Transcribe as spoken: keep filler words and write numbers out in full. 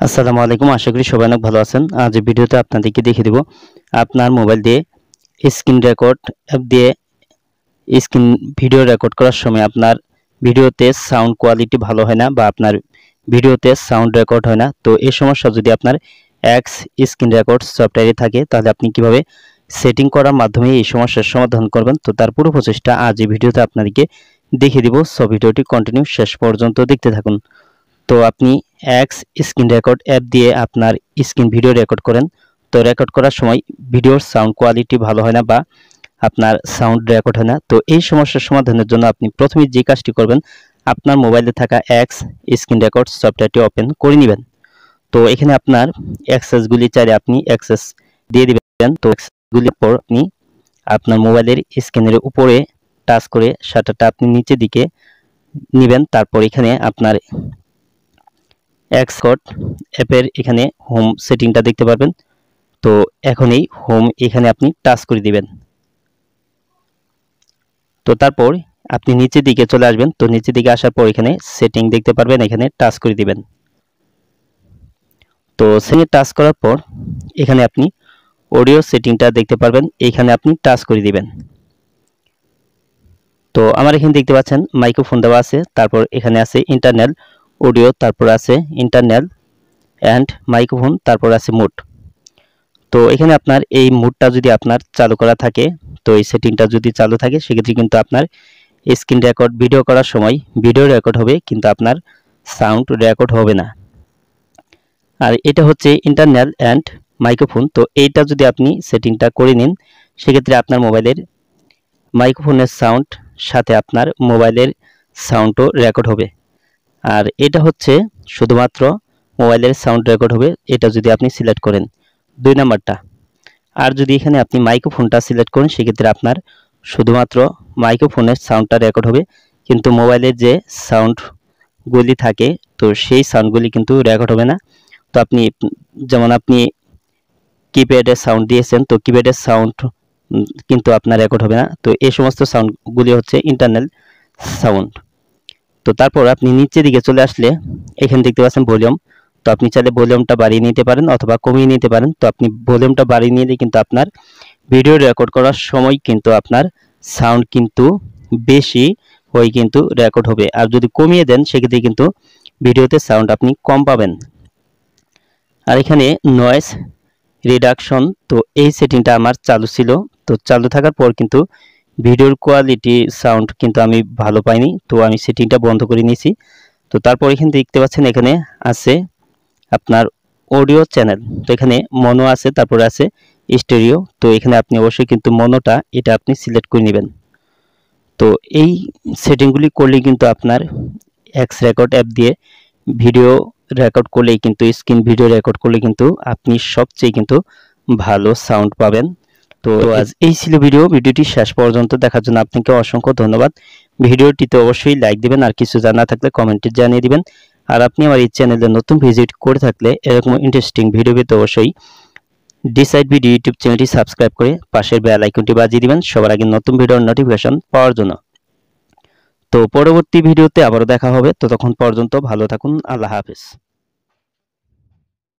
আসসালামু আলাইকুম। আশা করি সবাই অনেক ভালো আছেন। আজ এই ভিডিওতে আপনাদেরকে দেখিয়ে দেব আপনার মোবাইল দিয়ে স্ক্রিন রেকর্ড অ্যাপ দিয়ে স্ক্রিন ভিডিও রেকর্ড করার সময় আপনার ভিডিওতে সাউন্ড কোয়ালিটি ভালো হয় না বা আপনার ভিডিওতে সাউন্ড রেকর্ড হয় না। তো এই সমস্যা যদি আপনার এক্স স্ক্রিন রেকর্ড সফটওয়্যারে থাকে তাহলে আপনি কিভাবে সেটিং করার মাধ্যমে এই সমস্যার সমাধান করবেন, তো তার পুরো প্রচেষ্টা আজ এই ভিডিওতে আপনাদেরকে দেখিয়ে দিব। সো ভিডিওটি কন্টিনিউ শেষ পর্যন্ত দেখতে থাকুন। তো আপনি এক্স স্ক্রিন রেকর্ড অ্যাপ দিয়ে আপনার স্ক্রিন ভিডিও রেকর্ড করেন। তো রেকর্ড করার সময় ভিডিওর সাউন্ড কোয়ালিটি ভালো হয় না বা আপনার সাউন্ড রেকর্ড হয় না। তো এই সমস্যার সমাধানের জন্য আপনি প্রথমে যে কাজটি করবেন, আপনার মোবাইলে থাকা এক্স স্ক্রিন রেকর্ড সফটওয়্যারটি ওপেন করে নেবেন। তো এখানে আপনার অ্যাক্সেসগুলি চাইলে আপনি অ্যাক্সেস দিয়ে দিবেন। তো অ্যাক্সেসগুলির পর আপনি আপনার মোবাইলের স্ক্রিনের উপরে টাচ করে শাটারটা আপনি নিচের দিকে নেবেন। তারপর এখানে আপনার এক্সকট অ্যাপের এখানে হোম সেটিংটা দেখতে পারবেন। তো এখন এই হোম এখানে আপনি টাচ করে দিবেন। তো তারপর আপনি নিচের দিকে চলে আসবেন। তো নিচের দিকে আসার পর এখানে সেটিং দেখতে পারবেন, এখানে টাচ করে দিবেন। তো সেটিংয়ে টাচ করার পর এখানে আপনি অডিও সেটিংটা দেখতে পারবেন, এখানে আপনি টাচ করে দিবেন। তো আমার এখানে দেখতে পাচ্ছেন মাইক্রোফোন দেওয়া আছে, তারপর এখানে আছে ইন্টারনাল অডিও, তারপর আছে ইন্টারনাল অ্যান্ড মাইক্রোফোন, তারপর আছে মুড। তো এখানে আপনার এই মুডটা যদি আপনার চালু করা থাকে, তো এই সেটিংটা যদি চালু থাকে সেক্ষেত্রে কিন্তু আপনার স্ক্রিন রেকর্ড ভিডিও করার সময় ভিডিও রেকর্ড হবে, কিন্তু আপনার সাউন্ড রেকর্ড হবে না। আর এটা হচ্ছে ইন্টারনাল অ্যান্ড মাইক্রোফোন। তো এইটা যদি আপনি সেটিংটা করে নিন সেক্ষেত্রে আপনার মোবাইলের মাইক্রোফোনের সাউন্ড সাথে আপনার মোবাইলের সাউন্ডও রেকর্ড হবে। আর এটা হচ্ছে শুধুমাত্র মোবাইলের সাউন্ড রেকর্ড হবে, এটা যদি আপনি সিলেক্ট করেন দুই নাম্বারটা। আর যদি এখানে আপনি মাইক্রোফোনটা সিলেক্ট করেন সেক্ষেত্রে আপনার শুধুমাত্র মাইক্রোফোনের সাউন্ডটা রেকর্ড হবে, কিন্তু মোবাইলের যে সাউন্ডগুলি থাকে তো সেই সাউন্ডগুলি কিন্তু রেকর্ড হবে না। তো আপনি যেমন আপনি কিপ্যাডের সাউন্ড দিয়েছেন, তো কিপ্যাডের সাউন্ড কিন্তু আপনার রেকর্ড হবে না। তো এই সমস্ত সাউন্ডগুলি হচ্ছে ইন্টারনাল সাউন্ড। তো তারপর আপনি নিচের দিকে চলে আসলে এখানে দেখতে পাচ্ছেন ভলিউম। তো আপনি চাইলে ভলিউমটা বাড়িয়ে নিতে পারেন অথবা কমিয়ে নিতে পারেন। তো আপনি ভলিউমটা বাড়িয়ে নিলে কিন্তু আপনার ভিডিও রেকর্ড করার সময় কিন্তু আপনার সাউন্ড কিন্তু বেশি হয়ে কিন্তু রেকর্ড হবে। আর যদি কমিয়ে দেন সেক্ষেত্রে কিন্তু ভিডিওতে সাউন্ড আপনি কম পাবেন। আর এখানে নয়েজ রিডাকশন, তো এই সেটিংটা আমার চালু ছিল। তো চালু থাকার পর কিন্তু ভিডিওর কোয়ালিটি সাউন্ড কিন্তু আমি ভালো পাইনি, তো আমি সেটিংটা বন্ধ করে নিয়েছি। তো তারপর এখানে দেখতে পাচ্ছেন এখানে আছে আপনার অডিও চ্যানেল। তো এখানে মনো আছে, তারপরে আছে স্টেরিও। তো এখানে আপনি অবশ্যই কিন্তু মনোটা এটা আপনি সিলেক্ট করে নেবেন। তো এই সেটিংগুলি করলে কিন্তু আপনার এক্স রেকর্ড অ্যাপ দিয়ে ভিডিও রেকর্ড করলেই কিন্তু স্ক্রিন ভিডিও রেকর্ড করলে কিন্তু আপনি সবচেয়ে কিন্তু ভালো সাউন্ড পাবেন। তো আজ এই ছিল ভিডিও। ভিডিওটি শেষ পর্যন্ত দেখার জন্য আপনাকে অসংখ্য ধন্যবাদ। ভিডিওটিতে অবশ্যই লাইক দিবেন, আর কিছু জানা থাকলে কমেন্টে জানিয়ে দিবেন। আর আপনি আমার এই চ্যানেলে নতুন ভিজিট করে থাকলে এরকম ইন্টারেস্টিং ভিডিও পেতে অবশ্যই ডিসাইড ভিডিও ইউটিউব চ্যানেলটি সাবস্ক্রাইব করে পাশের বেল আইকনটি বাজিয়ে দিবেন সবার আগে নতুন ভিডিওর নোটিফিকেশন পাওয়ার জন্য। তো পরবর্তী ভিডিওতে আবারও দেখা হবে, ততক্ষণ পর্যন্ত ভালো থাকুন। আল্লাহ হাফেজ।